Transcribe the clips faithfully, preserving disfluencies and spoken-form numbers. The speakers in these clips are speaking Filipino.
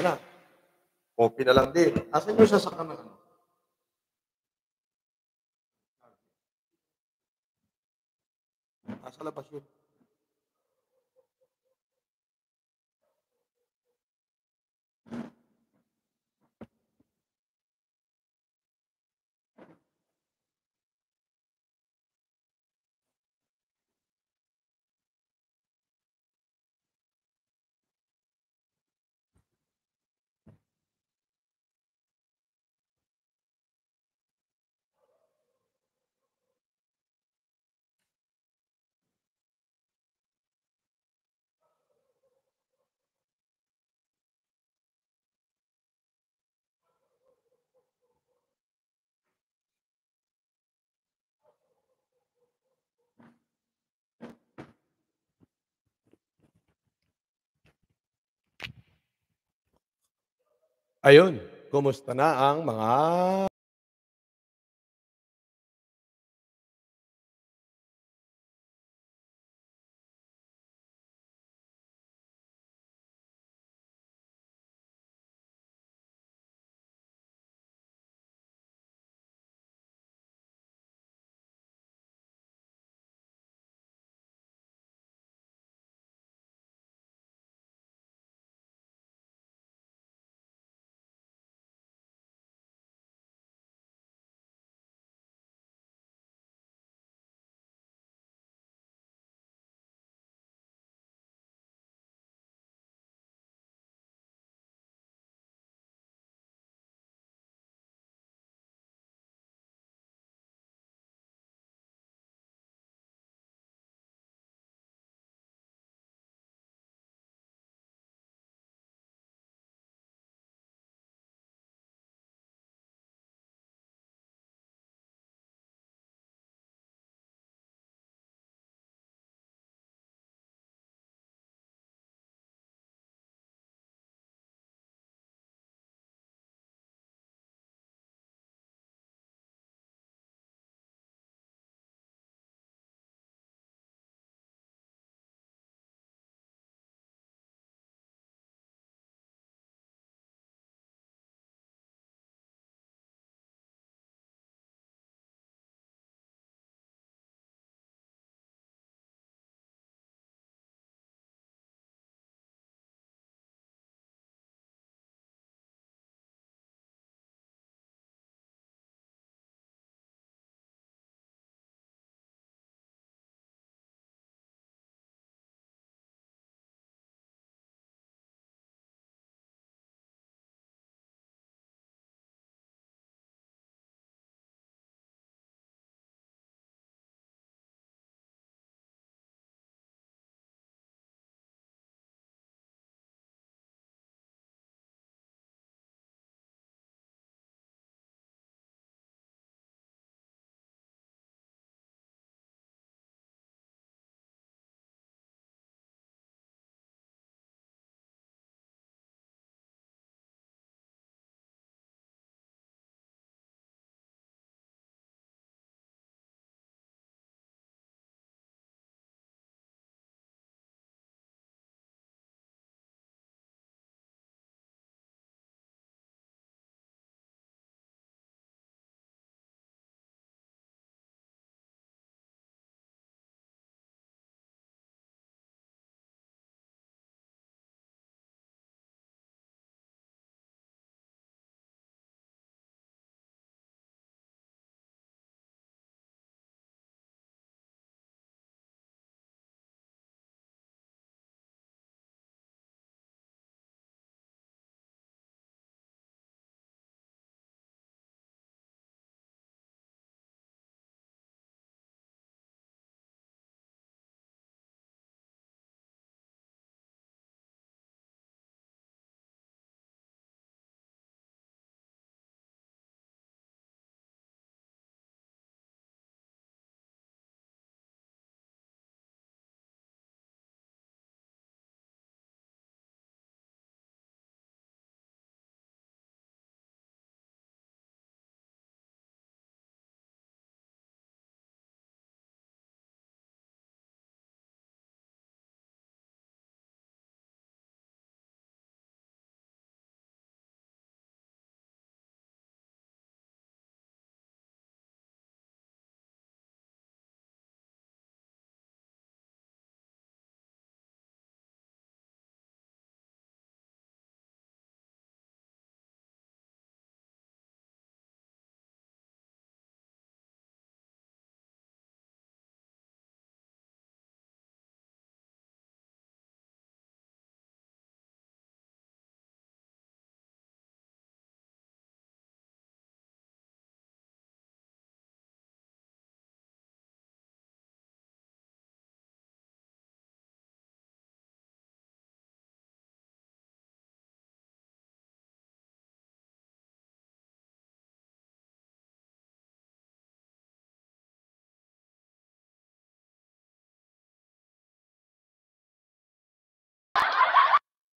na. Kopya na lang din. Asan yung sasakyan ng ano? Nasa labas yun. Ayun, kumusta na ang mga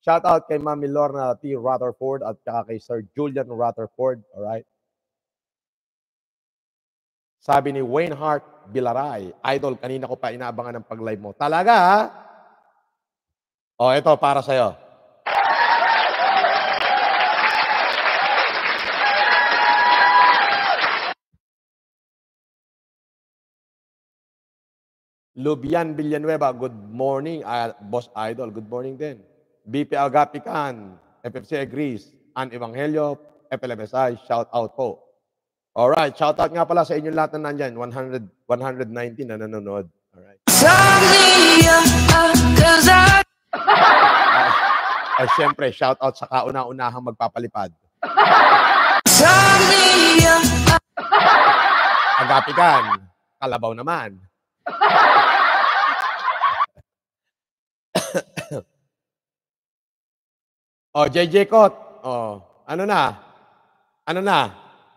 Shout out kay Mami Lorna T. Rutherford at saka kay Sir Julian Rutherford. Alright? Sabi ni Wayne Hart Bilaray, Idol, kanina ko pa inaabangan ng pag-live mo. Talaga, ha? O, ito, para sa'yo. Lubian Villanueva, good morning. Uh, Boss Idol, good morning din. B P Agapican, F F C agrees. An Evangelio, F L M S I, shout out po. Alright, shout out nga pala sa inyong lahat na nandyan. one hundred, one nineteen na nanonood. Alright. Ay, ay syempre, shout out sa kauna-unahang magpapalipad. Agapican, kalabaw naman. Oh, J J Cot. Oh, ano na? Ano na?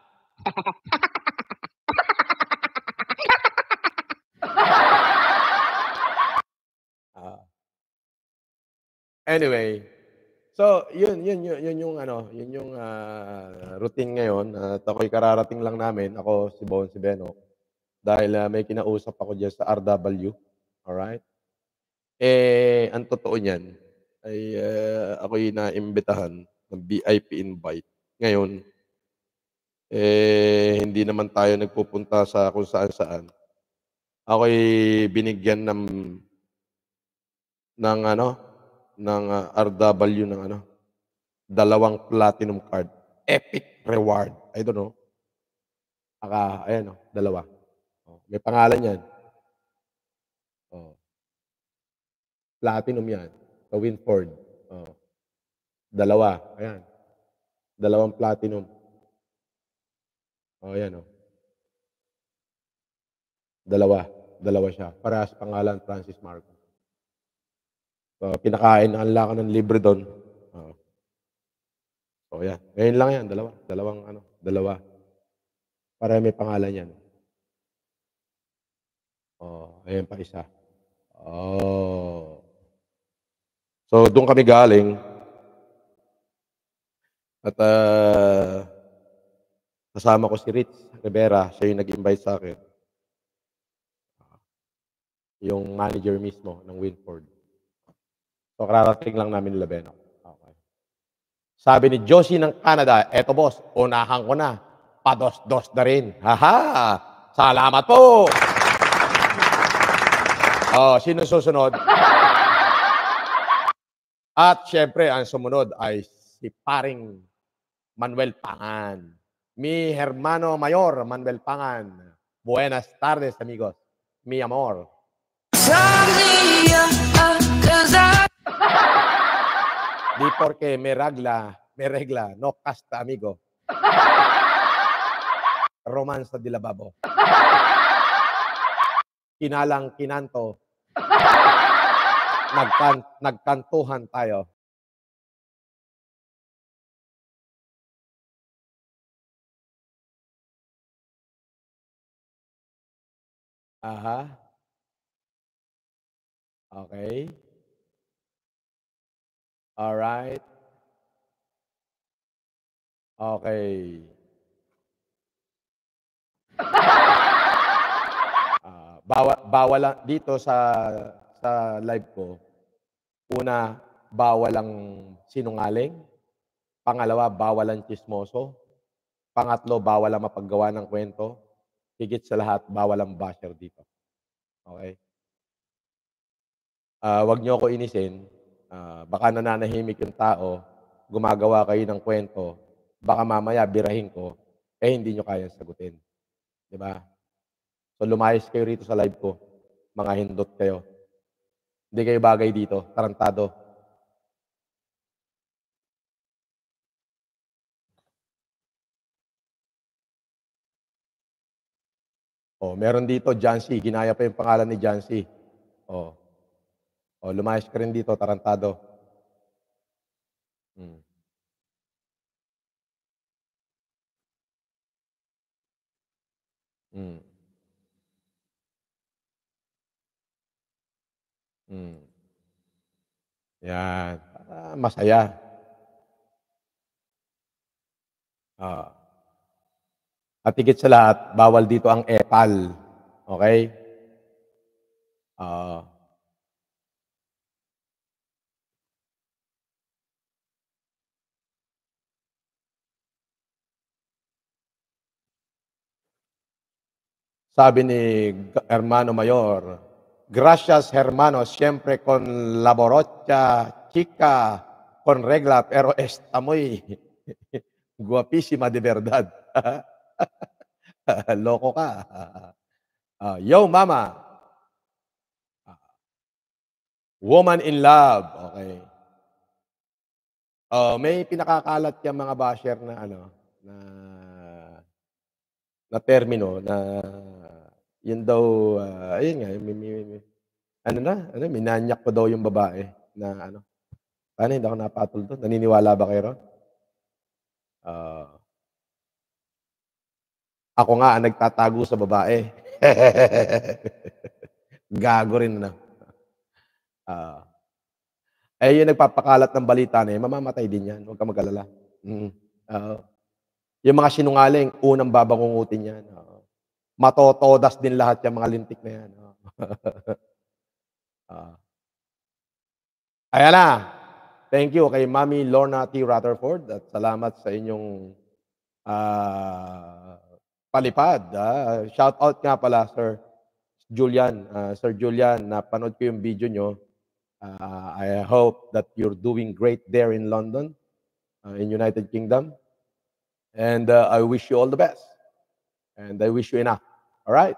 uh, anyway, so yun, yun, yun, yun yung ano, yun yung uh, routine ngayon. At uh, ako'y kararating lang namin. Ako si Bon, si Beno. Dahil uh, may kinausap ako dyan sa R W. Alright? Eh, ang totoo niyan, ay uh, ako'y naimbitahan ng V I P invite. Ngayon, eh, hindi naman tayo nagpupunta sa kung saan-saan. Ako'y binigyan ng ng ano, ng uh, R W ng ano, dalawang platinum card. Epic reward. I don't know. Aka, ayan o, dalawa. Oh, may pangalan yan. Oh. Platinum yan. Sa Winford. Oh. Dalawa. Ayan. Dalawang platinum. Oh, ayan o. Dalawa. Dalawa siya. Parehas pangalan, Francis Marco. So, pinakain ang laka ng libre doon. Oh. So, yan. Ngayon lang yan. Dalawa. Dalawang ano. Dalawa. Para may pangalan yan. Oh, ayan pa isa. Oh. So, doon kami galing. At uh, kasama ko si Rich Rivera. Siya yung nag-invite sa akin. Yung manager mismo ng Winford. So, kararating lang namin nila Beno. Okay. Sabi ni Josie ng Canada, eto boss, unahan ko na. Pados-dos na rin. Haha! Salamat po! Oh, sino susunod? At syempre, ang sumunod ay si paring Manuel Pangan. Mi hermano mayor, Manuel Pangan. Buenas tardes, amigos. Mi amor. Di porque me regla, me regla, no casta, amigo. Romansa di lababo. Kinalang kinanto. Nagkan nagkantuhan tayo. Aha. Okay. All right. Okay. Uh, bawal bawal lang dito sa sa live ko. Una, bawal ang sinungaling. Pangalawa, bawal ang chismoso. Pangatlo, bawal ang mapaggawa ng kwento. Higit sa lahat, bawal ang basher dito. Okay? Uh, wag niyo ako inisin. Uh, baka nananahimik yung tao, gumagawa kayo ng kwento, baka mamaya birahin ko, eh hindi nyo kaya sagutin. Diba? So lumayas kayo rito sa live ko. Mga hindot kayo. Hindi kayo bagay dito. Tarantado. Oh, meron dito, Jancy. Ginaya pa yung pangalan ni Jancy. Oh. Oh, lumayas ka rin dito, tarantado. Hmm. Hmm. Hmm. Yan. Para Ah, masaya. Oo. At higit sa lahat, bawal dito ang epal, okey? Oo. Sabi ni ga hermano mayor, "Gracias hermano, siempre con la morocha chica, con regla, pero esta muy guapísima de verdad." Loko ka. Ah, "Yo mama." Ah. Woman in love, okey. Oo, may pinakakalat yang mga basher na ano, na na termino na yun daw, ah, ayun nga, mi mi mi ano na, ano, minanyak ko daw yung babae na ano, paano hindi ako napatol dun, naniniwala ba kayo ron? Oo. Ako nga ang nagtatago sa babae. Gago rin 'no? Oo. Eh, yung nagpapakalat ng balita na yan, mamamatay din yan, 'wag kang mag-alala. Mm, oo. Yung mga sinungaling, unang babangungutin yan, oo. Matotodas din lahat yang mga lintik na yan, oo. Oo. Ayan na. Thank you kay Mommy Lorna T. Rutherford at salamat sa inyong, ah, palipad, ah. Shoutout nga pala Sir Julian, ah, Sir Julian, napanood ko yung video niyo. Ah, I hope that you're doing great there in London, ah, in United Kingdom. And, uh, I wish you all the best. And I wish you enough. Alright?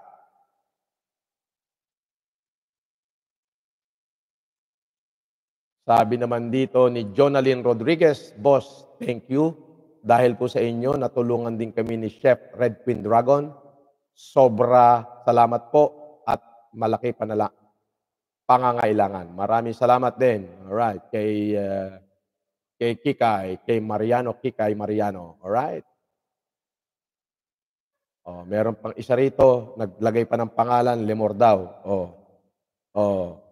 Sabi naman dito ni Jonalyn Rodriguez, "Boss, thank you. Dahil po sa inyo natulungan din kami ni Chef Red Queen Dragon. Sobra salamat po at malaki panala pangangailangan." Maraming salamat din, alright, kay, ah, kay Kikay, kay Mariano, Kikay Mariano, alright? Oh, meron pang isa rito, naglagay pa ng pangalan, Lemor daw, oh. Oh.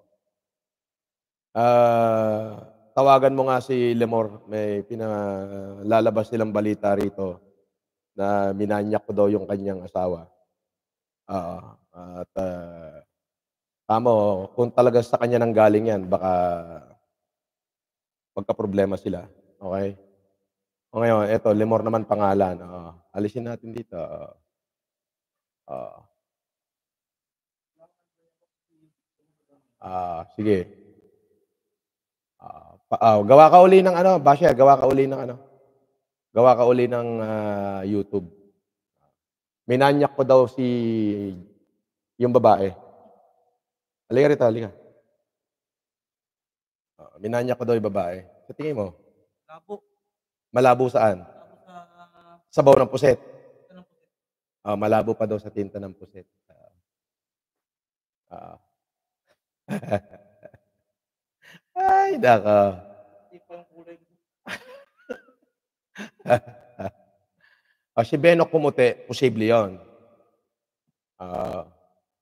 Ah, tawagan mo nga si Lemor, may pinalalabas silang balita rito na minanyak ko daw yung kanyang asawa. Oo, at, ah, kamo kung talagang sa kanya nanggaling yan baka magkaproblema sila, okey? Oh, ngayon eto Lemor naman pangalan, oo. Alisin natin dito, oo. Oo. Ah, sige. Ah, pa ah, gawa ka uli ng ano, basher, gawa ka uli ng ano, gawa ka uli ng, ah, YouTube. Minanyak ko daw si yung babae. Halika rito, halika. Oo, minanyak ko daw yung babae. Sa tingin mo? Labo. Malabo saan? Malabo sa Sabaw ng puset? tinta ng puset. Oh, malabo pa daw sa tinta ng puset, oo. Oo. Ay, naku. Hindi pa yung kulay mo. Ah, si Benok pumuti, posible yun. Oo.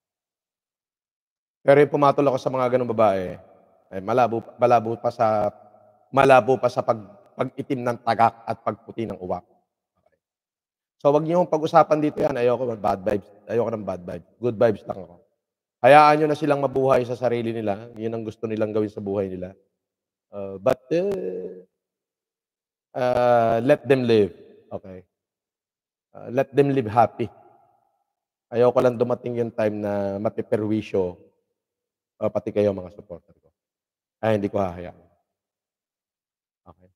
Pero yung pumatol ako sa mga gano'ng babae, eh, malabo malabo pa sa malabo pa sa pag pag-itim ng tagak at pagputi ng uwak. So, 'wag niyong pag-usapan dito 'yan, ayoko ng bad vibes, ayoko ng bad vibes, good vibes lang ako. Hayaan niyo na silang mabuhay sa sarili nila, 'yun ang gusto nilang gawin sa buhay nila. Uh, but, eh ah, let them live, okey? Ah, let them live happy. Ayoko lang dumating yung time na mapeperwisyo, ah, pati kayo mga supporter ko. Ay, hindi ko hahayaan. Okey.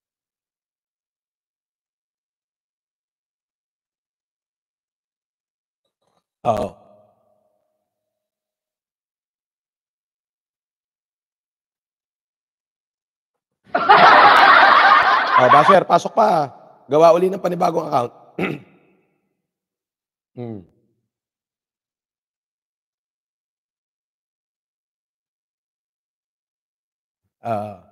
Oo. Oh, basher pasok pa, ah. Gawa uli ng panibagong account. Hmm. Oo.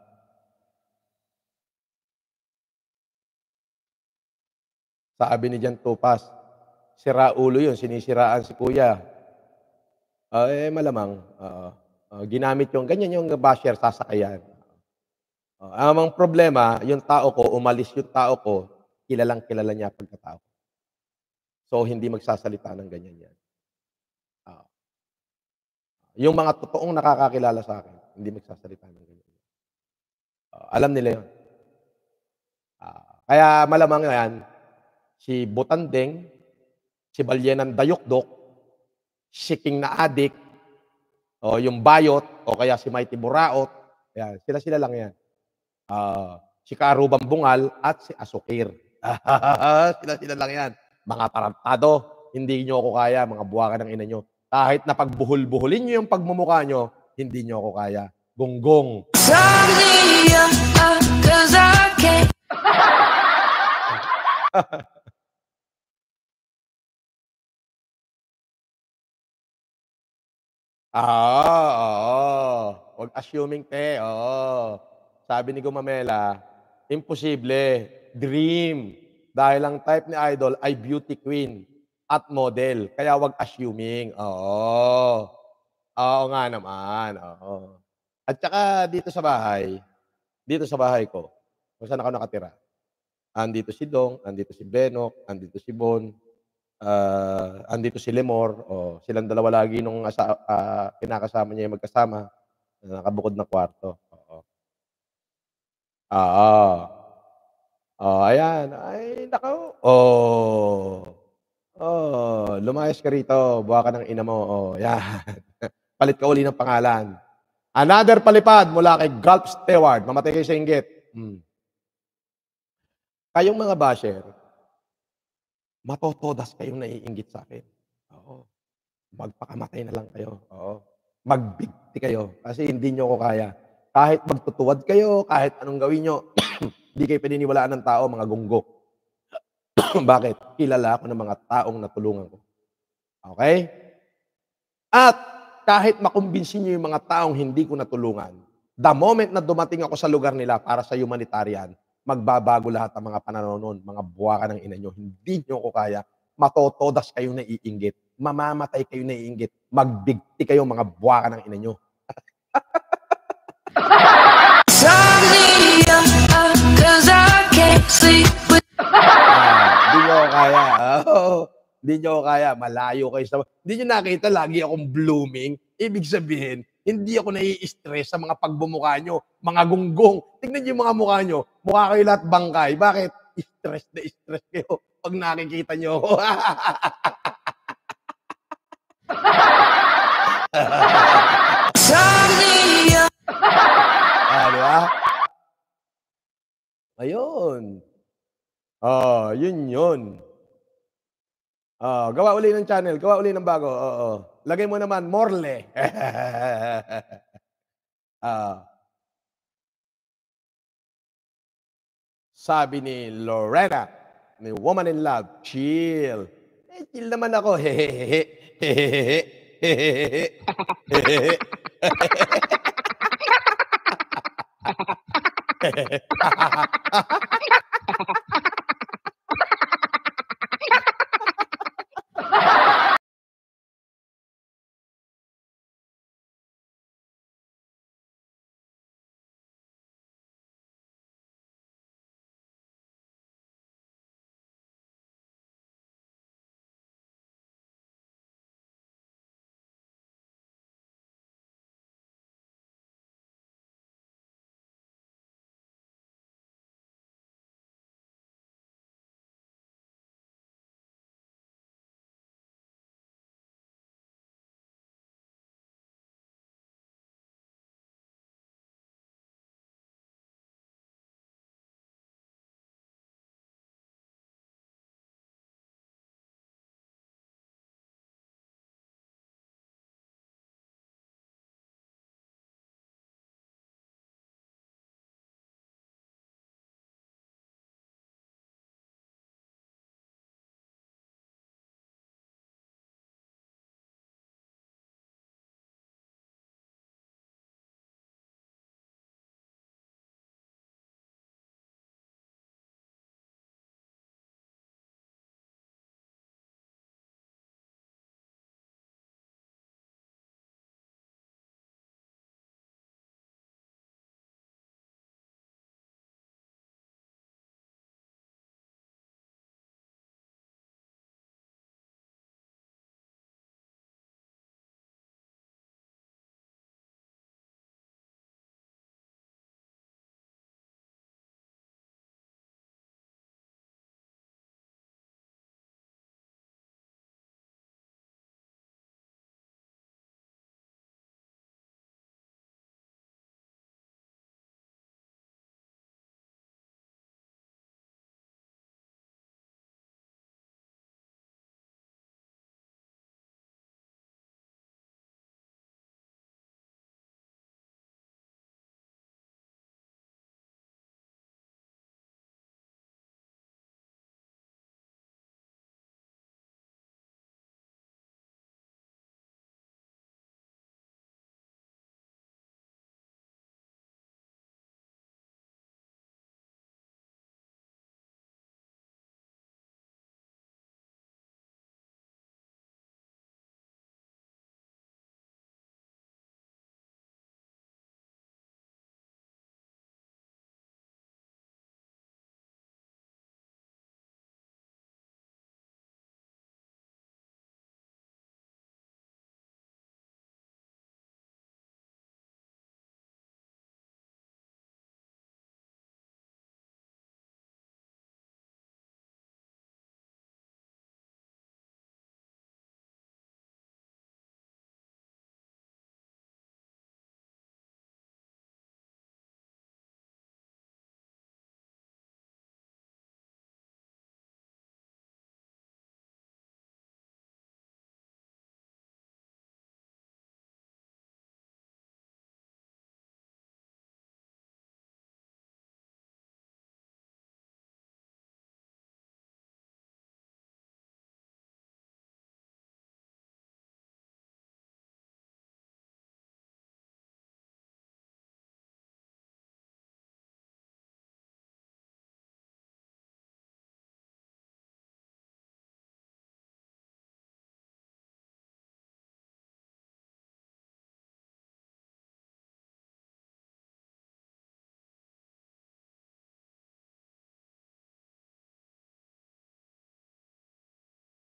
Sabi ni Jan Topas, sira ulo 'yun, sinisiraan si kuya. Ah, eh, malamang, oo. Oh, ginamit yung ganyan yung basher, sasakayan. Oh, ang problema, yung tao ko, umalis yung tao ko, kilalang kilala niya pagkatao. So, hindi magsasalita ng ganyan yan. Oo. Yung mga totoong nakakakilala sa'kin, hindi magsasalita ng ganyan. Oo, alam nila yun. Ah, kaya malamang yan, si Butandeng, si Balyenang Dayukdok, si King na Adik, o yung Bayot, o kaya si Mighty Buraot, yan, sila-sila lang yan. Ah, si Kaarubang Bungal at si Asukir. Sila-sila lang yan. Mga tarantado, hindi niyo ako kaya, mga buwaka ng ina niyo. Kahit na pagbuhol-buholin niyo yung pagmumukha niyo, hindi niyo ako kaya. Gonggong. Ah, oo. Wag assuming, te, oo. Sabi ni Gumamela, imposible, dream. Dahil ang type ni Idol ay beauty queen at model. Kaya wag assuming, oo. Oo nga naman, oo. At saka dito sa bahay, dito sa bahay ko, kung saan ako nakatira, andito si Dong, andito si Benok, andito si Bon, ah, andito si Lemor, oh, silang dalawa lagi nung asa ah, kinakasama niya yung magkasama, na nakabukod na kwarto, oo. Oo. Oh, ayan. Ay naku, oh. Oh, lumayas ka rito, buwaka ng ina mo, oh, yan. Palit ka uli ng pangalan. Another palipad mula kay Gulf Steward, mamatay kayo sa inggit. Hmm. Kayong mga basher, matotodas kayong naiinggit sa'kin. Oo. Magpakamatay na lang kayo, oo. Magbigti kayo kasi hindi niyo ako kaya. Kahit magtutuwad kayo, kahit anong gawin niyo, hindi kayo paniniwalaan ng tao, mga gunggo. Bakit? Kilala ako ng mga taong natulungan ko. Okay? At kahit makumbinsin niyo yung mga taong hindi ko natulungan, the moment na dumating ako sa lugar nila para sa humanitarian, magbabago lahat ang mga pananaw nun, mga buwaka ng ina nyo. Hindi nyo ko kaya. Matotodas kayong naiinggit. Mamamatay kayong naiinggit. Magbigti kayo mga buwaka ng ina nyo. Ah, di nyo ko kaya. Oh, di nyo ko kaya. Malayo kayo sa... Di nyo nakita, lagi akong blooming. Ibig sabihin, hindi ako nai-stress sa mga pagbumukha nyo. Mga gunggong. Tignan nyo yung mga mukha nyo. Mukha kayo lahat bangkay. Bakit? Stress na stress kayo pag nakikita nyo. Ah, di ba? Ayun. Oh, yun yun. Oh, gawa uli ng channel, gawa uli ng bago, oo. Lagay mo naman, Morle. Ah. Sabi ni Lorena, ni Woman in Love, chill. Eh, chill naman ako, hehehe, hehehe, hehehe, hehehe.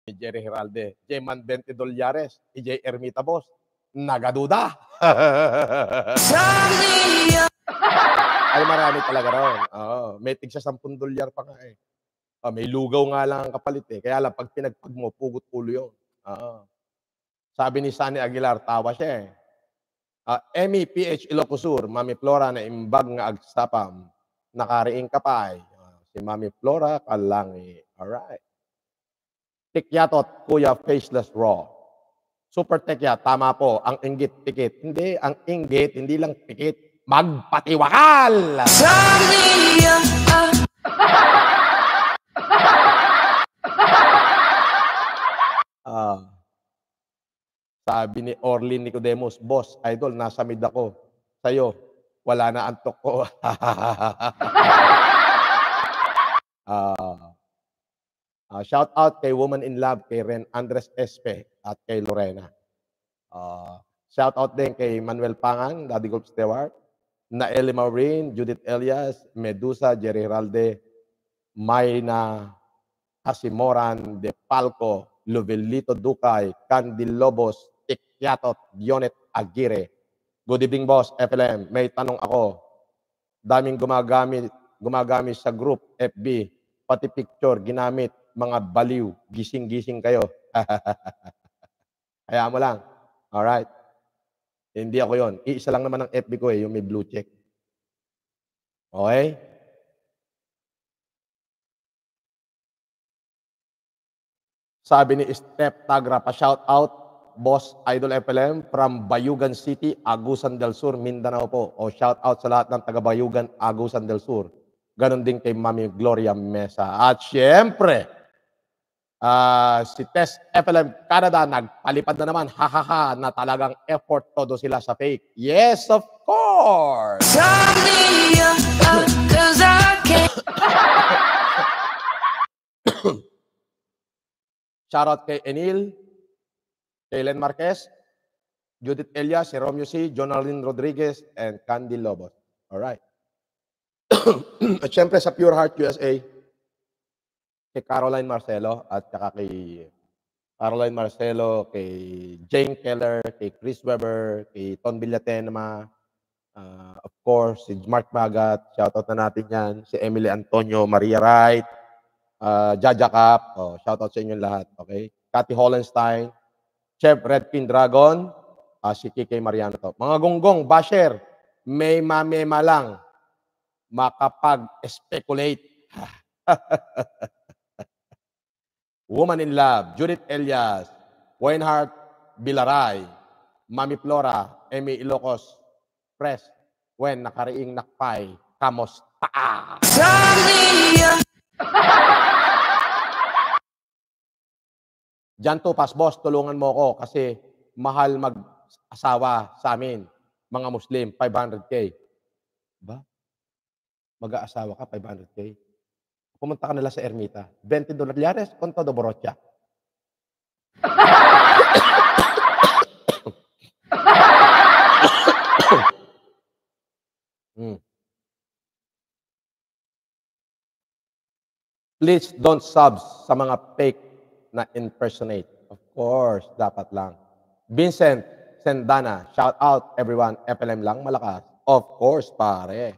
ni Jerry Heralde, J-Man twenty Dolyares, E J Ermita Boss, nagaduda. Ay, marami talaga ron. Oo, may tig sa sampung dolyar pa nga eh. Oh, may lugaw nga lang ang kapalit eh. Kaya lang pag pinagpag mo, pugot ulo yun. Oo. Sabi ni Sunny Aguilar, tawa siya eh. Uh, Emmy P H Ilocosur, Mami Flora na imbag nga agsapam, nakariing kapay. Uh, si Mami Flora Kalangi. Alright. Tikyatot, Kuya Faceless Raw. Super Tekya, tama po. Ang inggit, pikit. Hindi, ang inggit, hindi lang pikit. Magpatiwakal! Ah, sabi ni Orlin Nicodemus, Boss, idol, nasa mid ako. Sa'yo, wala na antok ko. Ah, uh, shout out kay Woman in Love, kay Ren Andres Espe, at kay Lorena. Uh, shout out din kay Manuel Pangan, Daddy Golf Stewart, Naeli Maureen, Judith Elias, Medusa, Jerry Heralde, Mayna Asimoran, De Palco, Luvelito Ducay, Candy Lobos, Tikyatot, Dionet Aguirre. Good evening, boss, F L M. May tanong ako. Daming gumagamit, gumagamit sa group, F B, pati picture, ginamit, mga baliw, gising-gising kayo. Kaya mo lang. Alright. Hindi ako yon. Iisa lang naman ang F B ko eh, yung may blue check. Okay? Sabi ni Steph Tagra, pa-shout out, Boss Idol F L M from Bayugan City, Agusan del Sur, Mindanao po. O shout out sa lahat ng taga Bayugan, Agusan del Sur. Ganon din kay Mami Gloria Mesa. At syempre, uh, si Tess F L M Canada, nagpalipad na naman, hahaha, na talagang effort todo sila sa fake. Yes, of course! Shoutout kay Enil, kay Len Marquez, Judith Elias, si Romeo C, Jonalyn Rodriguez, and Candy Lobos. Alright. At syempre sa Pure Heart U S A, kay Caroline Marcelo, at saka kay Caroline Marcelo, kay Jane Keller, kay Chris Weber, kay Ton Villatenma, uh, of course, si Mark Magat, shoutout na natin yan, si Emily Antonio, Maria Wright, Uh, Jaja Cap, oh, shout out sa inyong lahat, okay? Cathy Hollenstein, Chef Redpin Dragon, uh, si Kikay Mariano to. Mga gonggong, basher, may mamema lang, makapag-speculate. Woman in Love, Judith Elias, Weinhardt Bilaray, Mami Flora, Emmy Ilocos, Press, Wen, nakariing nakpay, kamusta? Jan Tupas, boss, tulungan mo ako kasi mahal mag-asawa sa amin, mga Muslim, five hundred K. Ba? Mag-aasawa ka, five hundred K? Pumunta ka nila sa Ermita. twenty Dolyares, con todo borracha. hmm. Please don't subs sa mga fake na impersonate. Of course, dapat lang. Vincent Sendana, shout out everyone, F L M lang malakas. Of course, pare.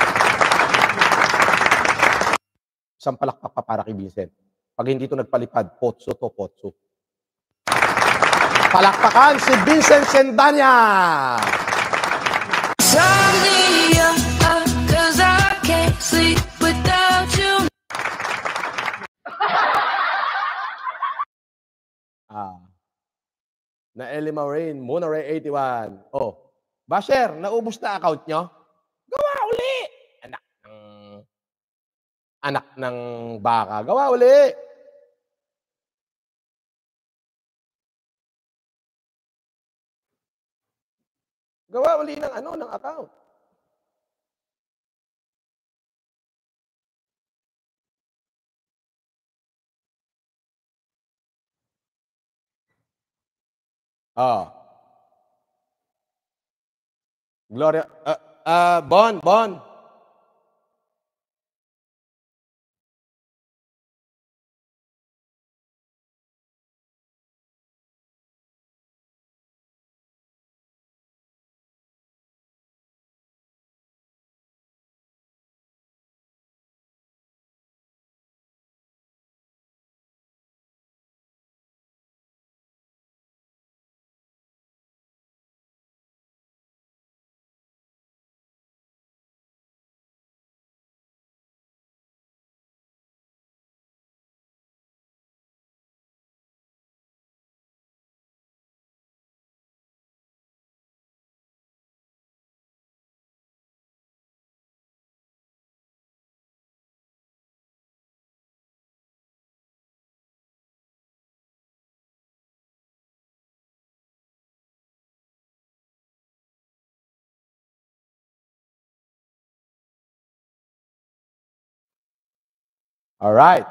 Isang palakpak pa para kay Vincent. Pag hindi ito nagpalipad, potso to, potso. Palakpakan si Vincent Sendana! Ah. Na Ellie Maureen, Mona Ray eighty-one. Oh, Basher, naubos na account nyo? Gawa uli! Anak ng... Anak ng baka. Gawa uli! Gawa uli ng ano, ng account. Oh. Gloria, uh, uh, Bon, Bon. Alright.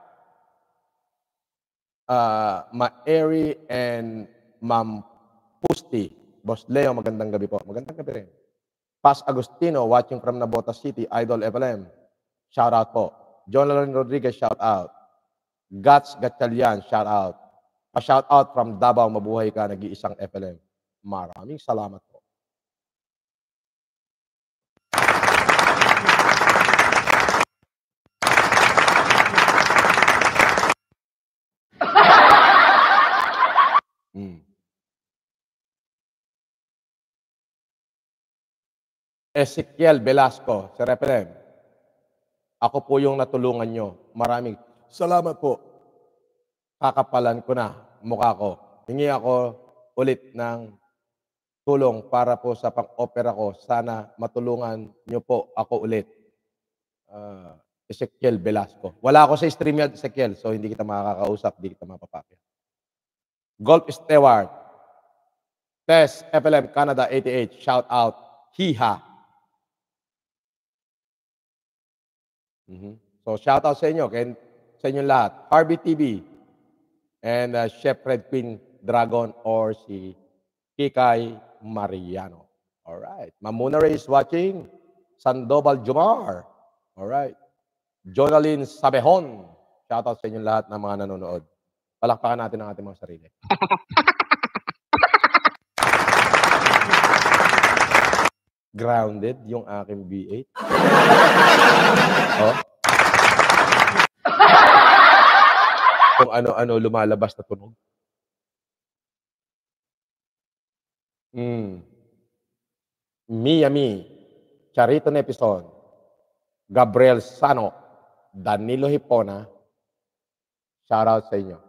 Uh, Ma-Eri and Ma'am Pusti. Boss Leo, magandang gabi po. Magandang gabi rin. Paz Agustino, watching from Navotas City, Idol F L M. Shout out po. Jonathan Rodriguez, shout out. Gats Gatchalian, shout out. Pa-shout out from Davao, mabuhay ka, nag-iisang F L M. Maraming salamat po. Hmm. Ezekiel Velasco, Sir F L M. Ako po yung natulungan nyo. Maraming salamat po. Kakapalan ko na mukha ko. Hingi ako ulit ng tulong para po sa pang-opera ko. Sana matulungan nyo po ako ulit. Uh, Ezekiel Velasco. Wala ako sa StreamYard, Ezekiel, so hindi kita makakausap, hindi kita mapapakya. Golf Stewart. Tess, F L M Canada eighty-eight, shout out. Hiha. Mm-hmm. So, shout out sa inyo, kay, sa inyo lahat. Harvey T V and uh, Chef Red Queen Dragon or si Kikay Mariano. Alright. Mamuna Ray is watching. Sandoval Jumar. Alright. Jonalyn Sabehon. Shout out sa inyo lahat ng mga nanonood. Palakpakan natin ang ating mga sarili. Grounded yung aking B eight. Oh. Kung ano-ano lumalabas na tunog. Mm. Miami, Charito Nepison, Gabriel Sano, Danilo Hipona, shout out sa inyo.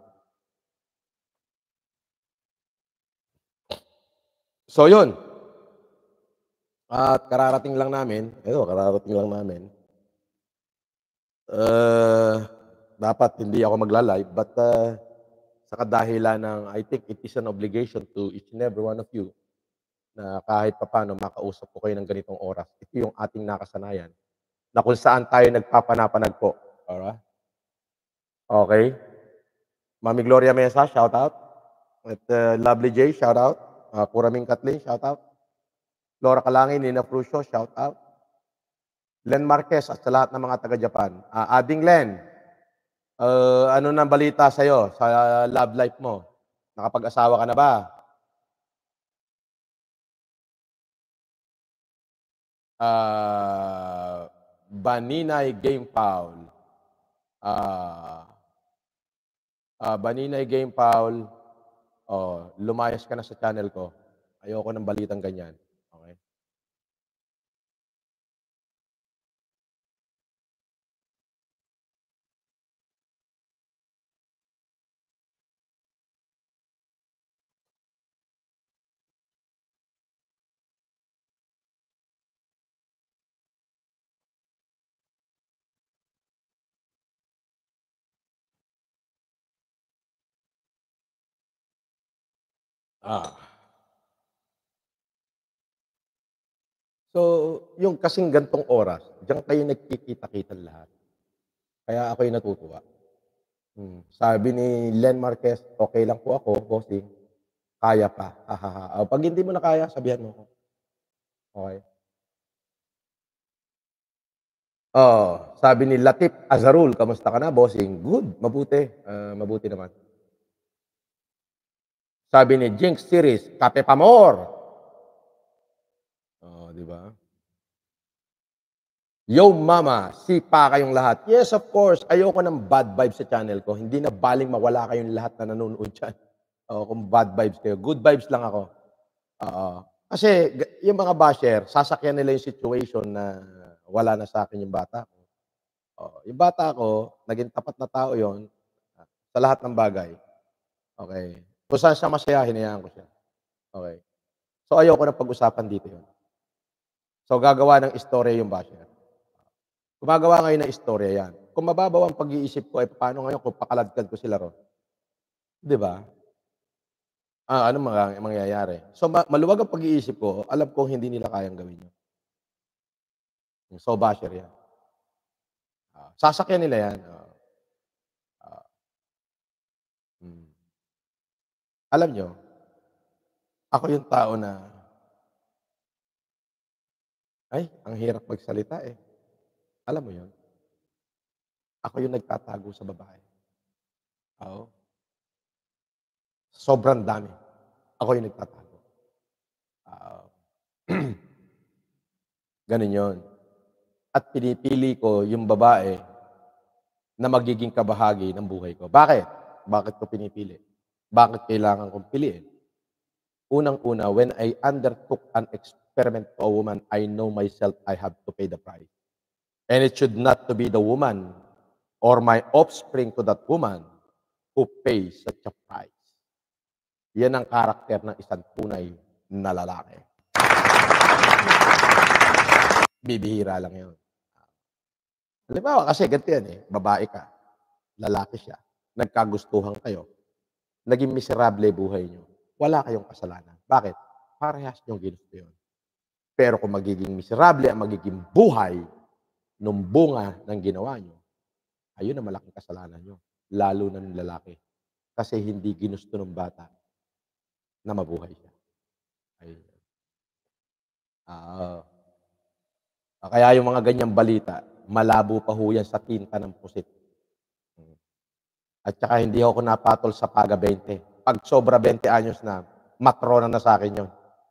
So yun. At kararating lang namin, eto, kararating lang namin. Uh, dapat hindi ako magla-live, but uh, sa kadahilan ng, I think it is an obligation to each and every one of you na kahit papano makausap ko kayo ng ganitong oras. Ito yung ating nakasanayan na kung saan tayo nagpapanapanag po. Alright? Okay? Mami Gloria Mesa, shout out. At uh, Lovely J, shout out. Uh, Kuraming Kathleen, shout out. Laura Kalangin, Nina Prusio, shout out. Len Marquez at sa lahat ng mga taga-Japan. Uh, Ading Len, uh, ano nang balita sa'yo sa love life mo? Nakapag-asawa ka na ba? Uh, Baninay Game Foul. Uh, uh, Baninay Game Foul. Oh, lumayas ka na sa channel ko. Ayoko ng balitang ganyan. Okay? Ah. So, yung kasing gantong oras, diyan kayo nagkikita-kita lahat. Kaya ako'y natutuwa. Hmm. Sabi ni Len Marquez, okay lang po ako, bossing. Kaya pa. Hahaha. Pag hindi mo na kaya, sabihan mo ko. Okay? Oh, sabi ni Latif Azarul, kamusta ka na, bossing? Good, mabuti. Uh, mabuti naman. Sabi ni Jinx Series, kape pa more. Oh, di ba? Yo mama, sipa kayong lahat. Yes, of course. Ayoko ng bad vibes sa channel ko. Hindi na baling mawala kayong lahat na nanonood dyan. Oh, kung bad vibes kayo. Good vibes lang ako. Oo. Kasi yung mga basher, sasakyan nila yung situation na wala na sa akin yung bata ko. Oh, yung bata ko, naging tapat na tao yon sa lahat ng bagay. Okay. Kung saan siya masaya, hinayaan ko siya. Okay. So, ayoko na pag-usapan dito yun. So, gagawa ng istorya yung basher. Gumagawa ngayon ng istorya yan. Kung mababaw ang pag-iisip ko, ay paano ngayon kung pakaladkad ko sila ron? Di ba? Ah, ano mga mangyayari? So, ma maluwag ang pag-iisip ko, alam kong hindi nila kayang gawin yun. So, basher yan. Sasakyan nila yan. Oo. Ah. Hmm. Alam niyo, ako yung tao na ay, ang hirap magsalita, eh. Alam mo yun? Ako yung nagtatago sa babae. Oo. Sobrang dami. Ako yung nagtatago. Oo. Gano'n yun. At pinipili ko yung babae na magiging kabahagi ng buhay ko. Bakit? Bakit ko pinipili? Bakit kailangan kong piliin? Unang-una, when I undertook an experiment to a woman, I know myself I have to pay the price. And it should not to be the woman or my offspring to that woman who pays such a price. Yan ang karakter ng isang tunay na lalaki. Bibihira lang yun. Halimbawa, kasi ganito yan eh, babae ka, lalaki siya, nagkagustuhan kayo, naging miserable buhay nyo, wala kayong kasalanan. Bakit? Parehas niyong ginusto yun. Pero kung magiging miserable ang magiging buhay nung bunga ng ginawa nyo, ayun ang malaking kasalanan nyo, lalo na ng lalaki. Kasi hindi ginusto ng bata na mabuhay siya. Ayun. Ah, kaya yung mga ganyang balita, malabo pa ho yan sa tinta ng pusit. At saka hindi ako napatol sa paga twenty. Pag sobra twenty anyos na, matrona na sa akin yun.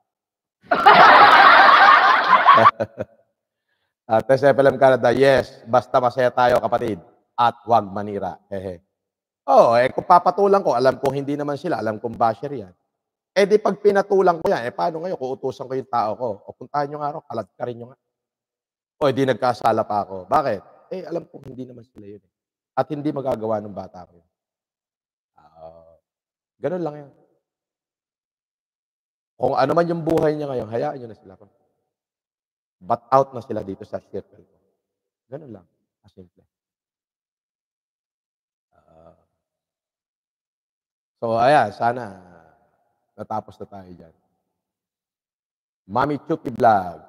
At S F L M Canada, yes, basta masaya tayo kapatid. At huwag manira. Hehe. Oo, eh kung papatulan ko, alam kong hindi naman sila, alam kong basher yan. Eh di pag pinatulan ko yan, eh paano ngayon kung utusan ko yung tao ko? O puntahan nyo nga ro, kalad ka rin nyo nga. O di nagkasala pa ako. Bakit? Eh alam kong hindi naman sila yun. Eh. At hindi magagawa ng bata ko yun. Uh, ganun lang yan. Kung ano man yung buhay niya ngayon, hayaan nyo na sila. But out na sila dito sa circle ko. Ganun lang. Simple. Uh, so, ayan, sana natapos na tayo dyan. Mami Chucky Vlog.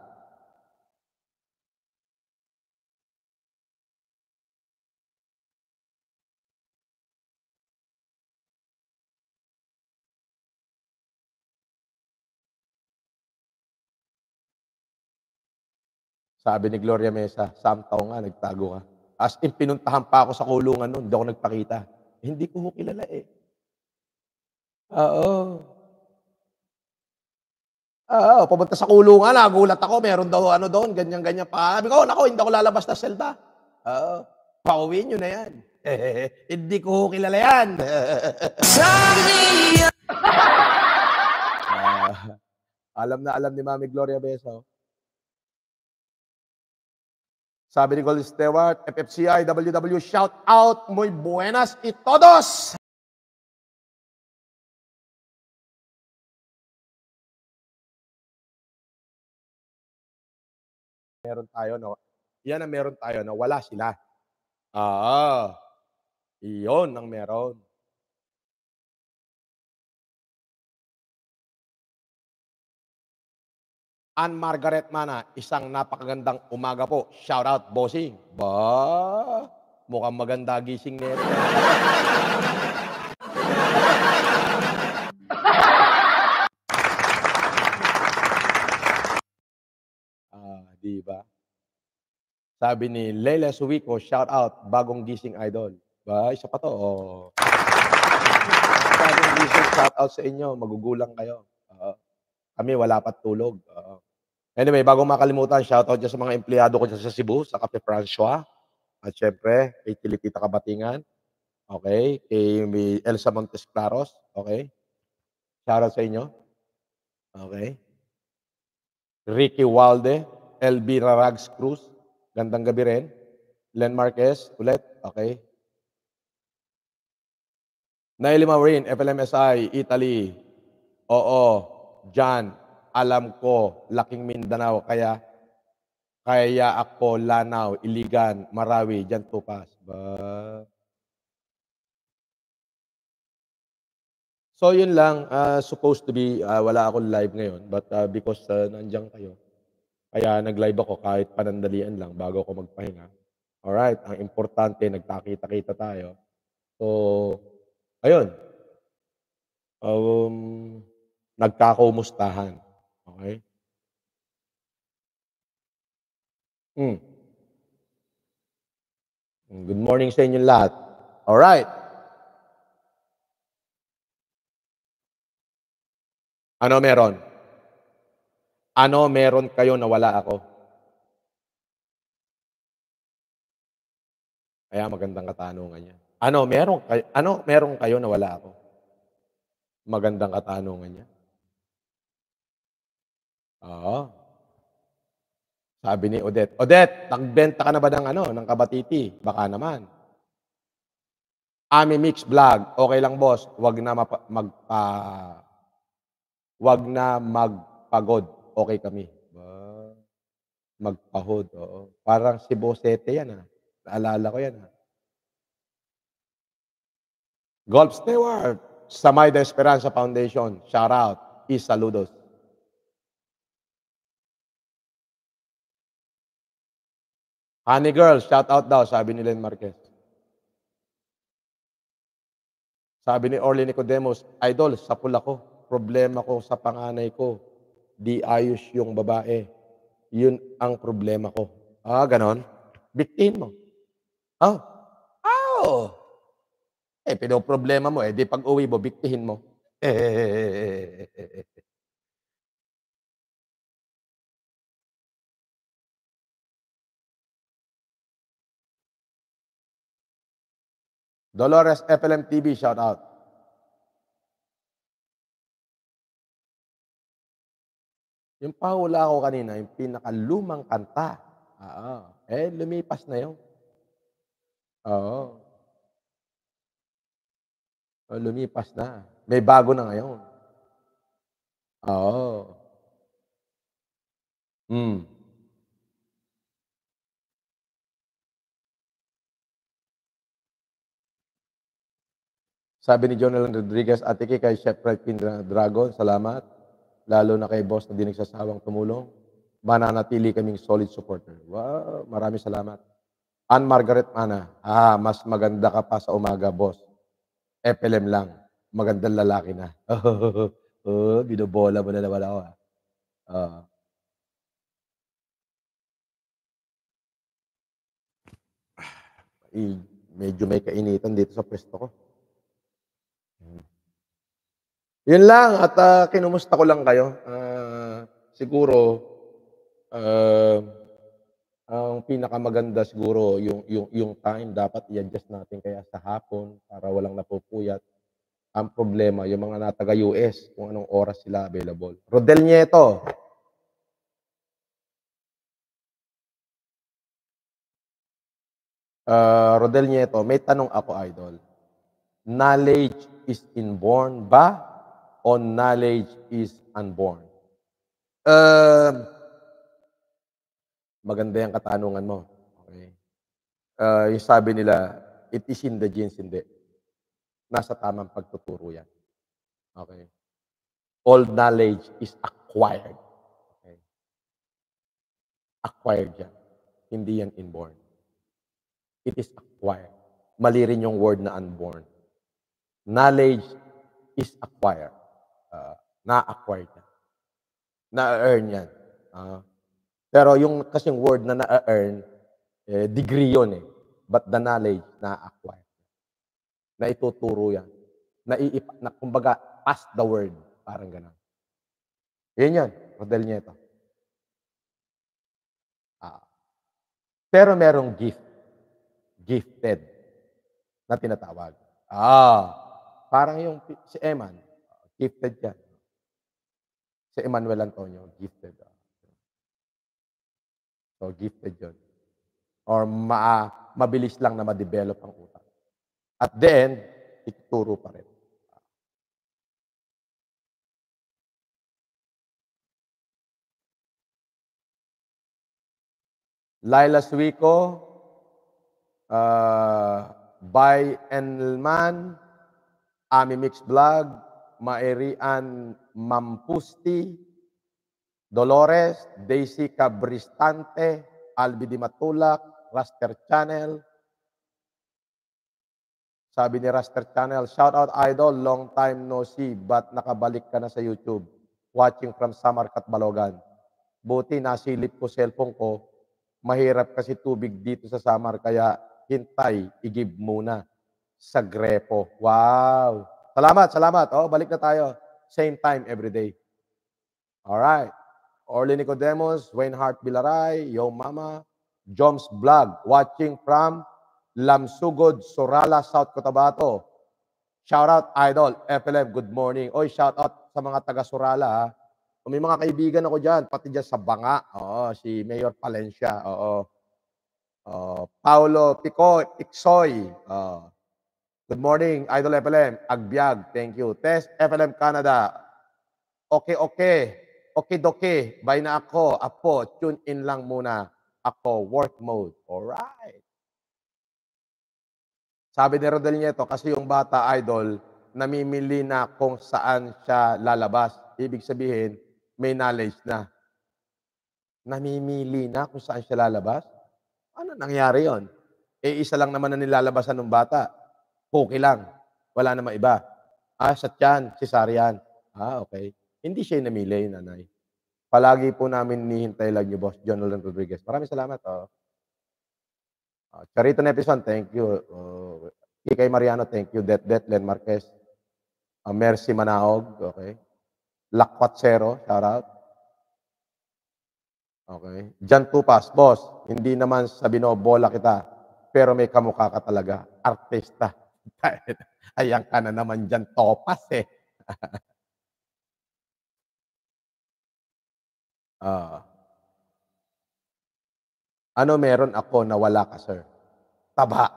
Sabi ni Gloria Mesa, samtaw nga, nagtago ka. As in, pinuntahan pa ako sa kulungan noon, hindi ako nagpakita. Eh, hindi ko ho kilala eh. Oo. Oo, pumunta sa kulungan, nagulat ako, meron daw ano doon, ganyan-ganyan pa. Sabi ko, nako, hindi ako lalabas na selda. Oo, pauwiin nyo na yan. Hindi ko ho kilala yan. uh, alam na alam ni Mami Gloria Mesa. Sabi ni Gold Stewart, F F C I, W W, shout out, muy buenas y todos! Meron tayo, no? Yan ang meron tayo, na wala sila. Ah, iyon ang meron. Ann Margaret Mana, isang napakagandang umaga po. Shout out, bossing. Ba, mukhang maganda gising nito. Ah, di ba? Sabi ni Leila Suwico, shout out, bagong gising idol. Ba, isa pa to. Oh. Bagong gising, shout out sa inyo. Magugulang kayo. Uh, kami wala pa tulog. Uh, Anyway, bago makalimutan, shoutout dyan sa mga empleyado ko dyan sa Cebu, sa Cafe Francois. At syempre, kay Tilitita Kabatingan. Okay? Kay Elsa Montes Claros. Okay? Shoutout sa inyo. Okay? Ricky Walde, Elvira Rags Cruz. Gandang gabi rin. Len Marquez, ulit. Okay? Naili Maureen, F L M S I, Italy. Oo, John. Alam ko, laking Mindanao, kaya kaya ako, Lanao, Iligan, Marawi, dyan tupas. Ba? So, yun lang. Uh, supposed to be, uh, wala akong live ngayon. But uh, because uh, nandiyan kayo, kaya nag-live ako kahit panandalian lang bago ako magpahinga. Alright, ang importante nagkakita-kita tayo. So, ayun. Um, nagkakaumustahan, okey? Hmm. Good morning sa inyong lahat. Alright. Ano meron? Ano meron kayo na wala ako? Ayan, magandang katanungan 'yan. Ano meron kay ano meron kayo na wala ako? Magandang katanungan 'yan. Oo. Sabi ni Odette, "Odette, nagbenta ka na ba ng ano, ng kabatiti?" Baka naman. Ami Mix Vlog, "Okey lang boss, 'wag na mapa magpa 'wag na magpagod, okey kami." Ba, magpahod, oo. Parang si Bosete 'yan, ah, naalala ko 'yan, ah. Golf Stewart, sa May de Esperanza Foundation, shoutout, peace, saludos. Honey Girl, shoutout daw, sabi ni Len Marquez. Sabi ni Orly Nicodemus, "Idol, sapul ako. Problema ko sa panganay ko, 'di ayos yung babae. Yun ang problema ko." Ah, gano'n? Biktihin mo. Oh, oh! Eh, pinoproblema mo, eh, 'di pag-uwi mo biktihin mo. Dolores F L M T V, shoutout. Yung pahula ko kanina, yung pinakalumang kanta, oo. Eh, lumipas na yun. Oo. Oh, lumipas na. May bago na ngayon. Oo. Hmm. Sabi ni Jonel Rodriguez, "Ate Ki, kay Chef Fredkin Dra Dragon, salamat. Lalo na kay boss na 'di nagsasawang tumulong. Mananatili kaming solid supporter." Wow, maraming salamat. Ann Margaret Mana, "Ah, mas maganda ka pa sa umaga boss. F L M lang, magandang lalaki na." Oh, binobola mo na naman ako, ah. Oo. Eh, medyo may kainitan dito sa puwesto ko. Hmm. Yun lang at, ah, kinumusta ko lang kayo. Ah, siguro, um, ang pinakamaganda siguro yung yung yung time dapat i-adjust natin kaya sa hapon para walang napupuyat. Ang problema yung mga na taga-U S kung anong oras sila available. Rodel Nieto. Ah, Rodel Nieto, may tanong ako, idol. Knowledge is inborn ba o knowledge is unborn? Um, maganda yang katanungan mo, okey. Ah, yung sabi nila, it is in the genes, hindi. Nasa tamang pagtuturo yan, okey. All knowledge is acquired, okey. Acquired yan, hindi yan inborn. It is acquired. Mali rin yung word na unborn. Knowledge is acquired, ah, na-acquired yan. Na-e-earn yan, oo. Pero yung kasing word na na-e-earn, eh, degree yun, eh. But the knowledge, na-a-acquire. Naituturo yan. Naiipa na kumbaga, pass the word, parang gano'n. Yun yun, Rodel Nieto. Oo. Pero merong gift. Gifted na tinatawag. Oo. Parang yung pi si Eman, gifted yan. Si Emmanuel Antonio, gifted, oo. So, gifted yun or maa mabilis lang na ma-develop ang utak. At the end, ituturo pa rin. Laila Suico, ah, Bay Enlman, Ami Mix Vlog, Maerian Mampusti, Dolores, Daisy Cabristante, Alby Di Matulak, Raster Channel. Sabi ni Raster Channel, shout out idol, long time no see, but nakabalik ka na sa YouTube. Watching from Samar Balogan. Buti nasilip ko cellphone ko. Mahirap kasi tubig dito sa Samar, kaya hintay, i-give muna sa Grepo. Wow! Salamat, salamat. Oh, balik na tayo. Same time every day. Alright. Orly Nicodemus, Wayne Hart Bilaray, Yo Mama, Joms Vlog, watching from Lamsugod, Sorala, South Cotabato. Shout out, Idol, F L M, good morning. Oy, shout out sa mga taga Sorala, ha. May mga kaibigan ako dyan, pati dyan sa Banga. Oo, si Mayor Palencia. Oo. Uh, Paulo Pico, Iksoy. Uh, good morning, Idol F L M. Agbiag, thank you. Test F L M Canada. Okay, okay. Okay, doke. Bye na ako. Apo, tune in lang muna. Ako, work mode. Alright. Sabi ni Rodel Nieto, kasi yung bata, Idol, namimili na kung saan siya lalabas. Ibig sabihin, may knowledge na. Namimili na kung saan siya lalabas? Ano nangyari yon? Eh, isa lang naman na nilalabasan ng bata. Cookie lang. Wala namang iba. Ah, sa tiyan, cesarean. Ah, okay. Hindi siya namili, nanay. Palagi po namin nihintay lang niyo, Boss John Nolan Rodriguez. Maraming salamat. Oh. Uh, Charito Nepison, thank you. Uh, Kikay Mariano, thank you. Det Det, Len Marquez. Uh, Mercy Manaog, okay. Lakwatsero, shout out. Okay. Jan Tupas, boss, hindi naman sa binobola kita, pero may kamukha ka talaga. Artista. Ayan ka na naman dyan, Topas eh. uh, ano meron ako na wala ka, sir? Taba.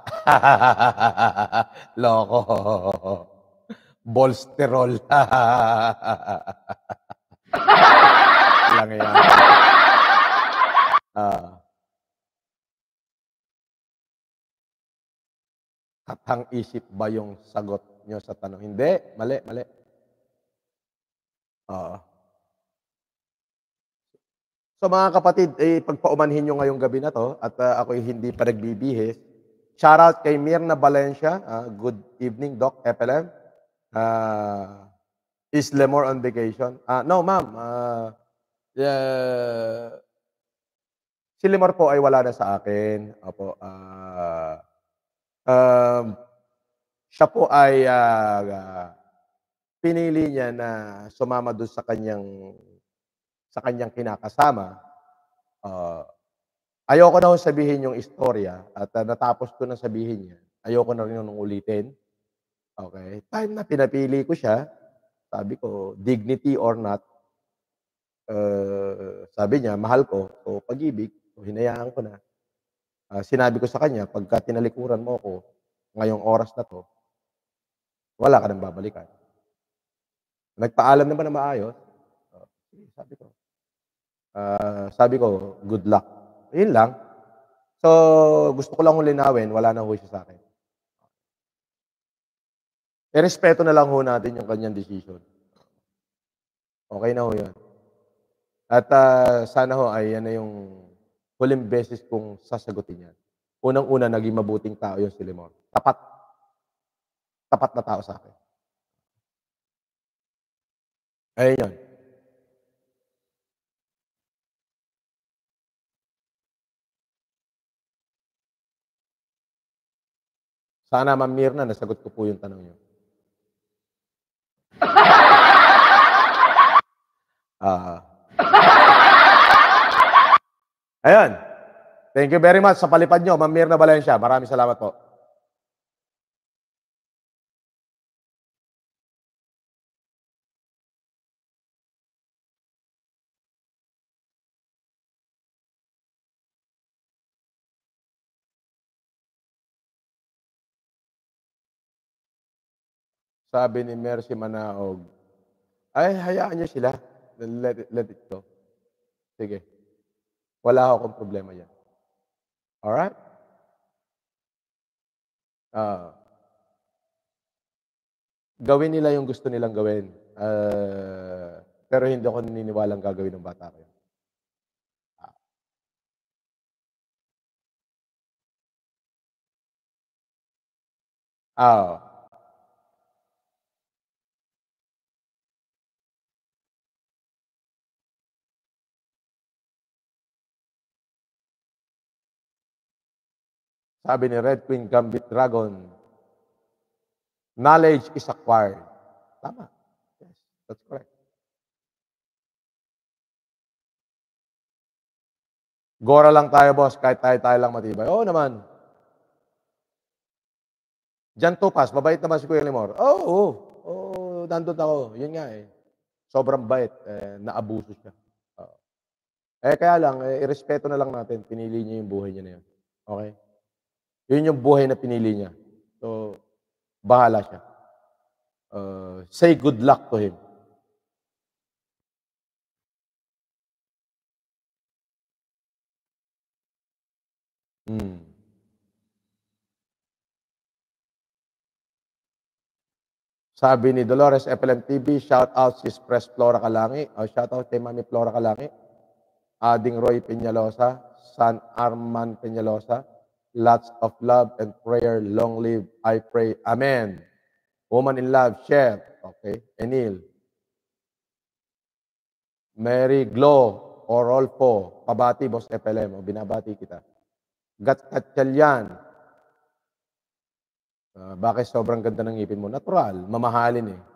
Loko. Bolsterol. Lang yan. Ah. Katang isip ba yung sagot nyo sa tanong? Hindi. Mali, mali. Oo. So mga kapatid, eh, pagpaumanhin nyo ngayong gabi na to at uh, ako'y hindi pa nagbibihis. Shout out kay Mirna Valencia. Uh, good evening, Doc F L M. Uh, is Lemore on vacation? Uh, no, ma'am. Uh, yeah, si Lemore po ay wala na sa akin. Opo. Uh, um, siya po ay uh, uh, pinili niya na sumama doon sa kanyang sa kanyang kinakasama. Uh, ayoko na sabihin yung istorya at uh, natapos ko na sabihin niya. Ayoko na rin nung ulitin. Okay. Time na pinapili ko siya, sabi ko, dignity or not, uh, sabi niya, mahal ko, so pag-ibig, so hinayaan ko na. Uh, sinabi ko sa kanya, pagka tinalikuran mo ako, ngayong oras na to, wala ka nang babalikan. Nagpaalam naman na maayos. Uh, sabi ko, uh, sabi ko, good luck. Yun lang. So, gusto ko lang linawin, wala na ho siya sa akin. I-respeto na lang ho natin yung kanyang decision. Okay na ho yun. At uh, sana ho ay yan na yung huling beses kong sasagutin yan. Unang-una, naging mabuting tao yung si Lemore. Tapat. Tapat na tao sa akin. Ayun yun. Sana, Ma'am Mirna, nasagot ko po yung tanong niyo. Ah. Ayun. Thank you very much sa palipad nyo, Ma'am Mirna Valencia. Maraming salamat po. Sabi ni Mercy Manaog, ay, hayaan nyo sila. Let it, let it go. Sige. Wala akong problema yan. Alright? Uh, gawin nila yung gusto nilang gawin. Uh, pero hindi ako naniniwalang gagawin ng bata ko. Ah, sabi ni Red Queen Gambit Dragon, knowledge is acquired. Tama. Yes, that's correct. Gora lang tayo, boss. Kahit tayo-tayo lang matibay. Oo naman. Jan Tupas, mabait naman si Kuya Limor. Oo, oo. Oo, nandun ako. Yun nga eh. Sobrang bait. Eh, naabuso siya. Oo. Eh, kaya lang, eh, irespeto na lang natin. Pinili niya yung buhay niya na yun. Okay? Yun yung buhay na pinili niya. So, bahala siya. Uh, say good luck to him. Hmm. Sabi ni Dolores F L M T V, shout out si Press Flora Kalangi. Oh, shout out kay Mami Flora Kalangi. Ading Roy Peñalosa, San Arman Peñalosa. Lots of love and prayer. Long live, I pray. Amen. Woman in love, share. Okay. Enil. Mary Glo, Orolfo. Pabati, Boss F L M. O, binabati kita. Gatkatsalian. Uh, bakit sobrang ganda ng ngipin mo? Natural. Mamahalin eh.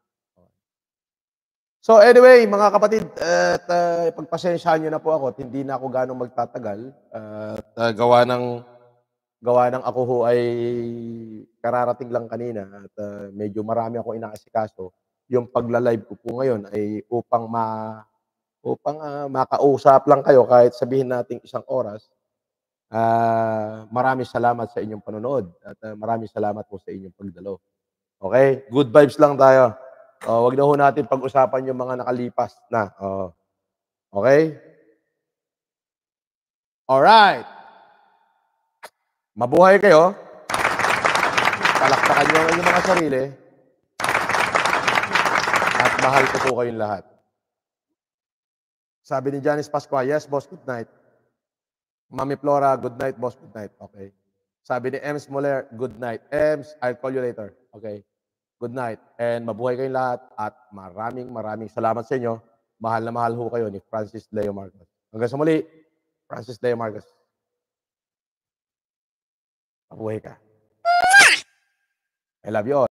So anyway, mga kapatid, at uh, pagpasensyahan nyo na po ako at hindi na ako ganong magtatagal. Uh, at uh, gawa ng gawa ng ako ho ay kararating lang kanina at uh, medyo marami akong inaasikaso. Yung pagla-live ko po ngayon ay upang ma upang uh, makausap lang kayo kahit sabihin nating isang oras. Uh, maraming salamat sa inyong panonood at uh, maraming salamat po sa inyong pagdalo. Okay? Good vibes lang tayo. Oh, wag na ho natin pag-usapan yung mga nakalipas na. Oh. Okay? Alright. Mabuhay kayo. Palakpakan nyo ang inyong mga sarili. At mahal ko po kayong lahat. Sabi ni Janice Pascua, yes, boss, good night. Mami Flora, good night, boss, good night. Okay. Sabi ni Ems Moller, good night. Ems, I'll call you later. Okay. Good night. And mabuhay kayong lahat. At maraming maraming salamat sa inyo. Mahal na mahal ho kayo ni Francis Leo Marcos. Hanggang sa muli, Francis Leo Marcos. Mabuhay ka. I love you all.